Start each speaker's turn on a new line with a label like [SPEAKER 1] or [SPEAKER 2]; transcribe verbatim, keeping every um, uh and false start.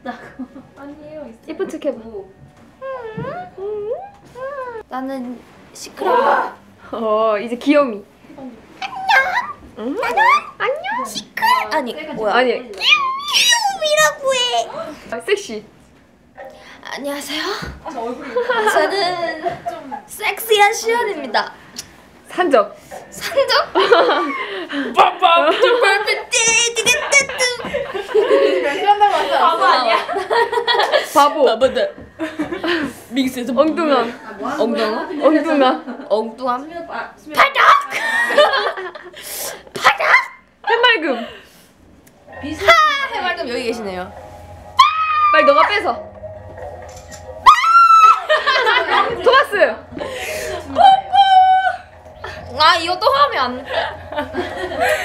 [SPEAKER 1] 있다고. 아니에요.
[SPEAKER 2] 예쁜 척 해봐.
[SPEAKER 3] 나는 시크라.
[SPEAKER 2] 어 이제 귀요미.
[SPEAKER 3] 안녕. 나는 안녕. 시크라. 아니 뭐야?
[SPEAKER 2] 아니
[SPEAKER 3] 귀요미라고 해.
[SPEAKER 2] 아, 섹시.
[SPEAKER 3] 안녕하세요. 저는 좀 섹시한 시연입니다.
[SPEAKER 2] 산적.
[SPEAKER 3] 산적?
[SPEAKER 2] 빠빠.
[SPEAKER 1] 바보 아니야?
[SPEAKER 2] 바보.
[SPEAKER 3] 바보다. 믹스에서
[SPEAKER 2] 엉뚱함.
[SPEAKER 3] 엉뚱함?
[SPEAKER 2] 엉뚱함.
[SPEAKER 3] 엉뚱함?
[SPEAKER 1] 바닥!
[SPEAKER 3] 바닥!
[SPEAKER 2] 해맑음.
[SPEAKER 3] 하! 해맑음 여기 계시네요.
[SPEAKER 2] 빨리 너가 뺏어. 토마스.
[SPEAKER 3] 아 이거 또 하면 안 돼.